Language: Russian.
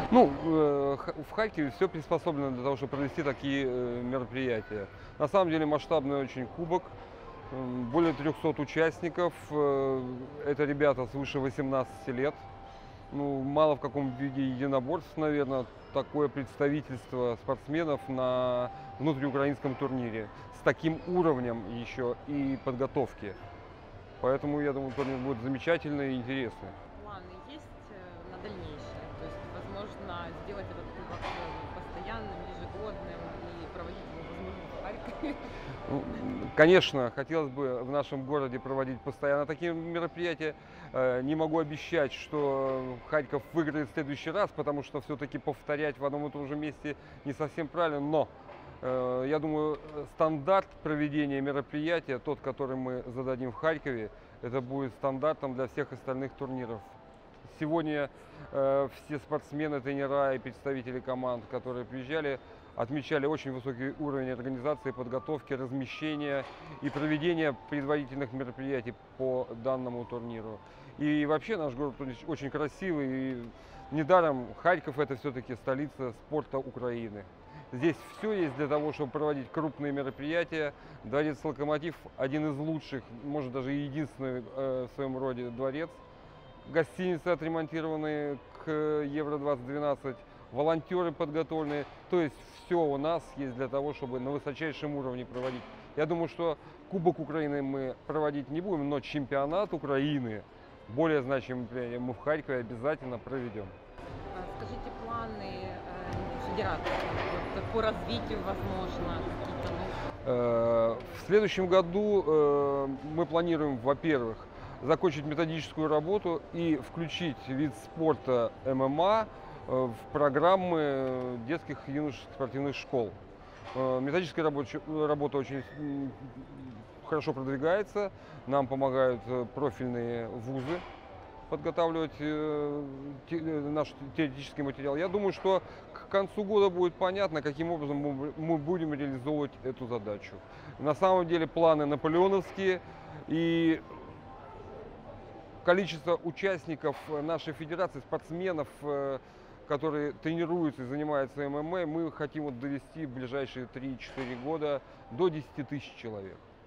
Ну, в Харькове все приспособлено для того, чтобы провести такие мероприятия. На самом деле масштабный очень кубок, более 300 участников. Это ребята свыше 18 лет. Ну, мало в каком виде единоборств, наверное, такое представительство спортсменов на внутриукраинском турнире с таким уровнем еще и подготовки. Поэтому, я думаю, турнир будет замечательный и интересный. Планы есть на дальнейшее? То есть, возможно, сделать этот кубок постоянным, ежегодным и проводить его, возможно, в Харькове? Ну, конечно, хотелось бы в нашем городе проводить постоянно такие мероприятия. Не могу обещать, что Харьков выиграет в следующий раз, потому что все-таки повторять в одном и том же месте не совсем правильно. Но я думаю, стандарт проведения мероприятия, тот, который мы зададим в Харькове, это будет стандартом для всех остальных турниров. Сегодня все спортсмены, тренера и представители команд, которые приезжали, отмечали очень высокий уровень организации, подготовки, размещения и проведения предварительных мероприятий по данному турниру. И вообще наш город очень красивый. И недаром Харьков это все-таки столица спорта Украины. Здесь все есть для того, чтобы проводить крупные мероприятия. Дворец «Локомотив» один из лучших, может даже и единственный в своем роде дворец. Гостиницы отремонтированы к Евро-2012, волонтеры подготовлены. То есть все у нас есть для того, чтобы на высочайшем уровне проводить. Я думаю, что Кубок Украины мы проводить не будем, но чемпионат Украины, более значимый мероприятие, мы в Харькове обязательно проведем. Скажите, планы федерации вот, по развитию, возможно, какие-то, В следующем году мы планируем, во-первых, закончить методическую работу и включить вид спорта ММА в программы детских и юношеских спортивных школ. Методическая работа очень хорошо продвигается, нам помогают профильные вузы подготавливать наш теоретический материал. Я думаю, что к концу года будет понятно, каким образом мы будем реализовывать эту задачу. На самом деле планы наполеоновские, и количество участников нашей федерации, спортсменов, которые тренируются и занимаются ММА, мы хотим довести в ближайшие 3-4 года до 10 тысяч человек.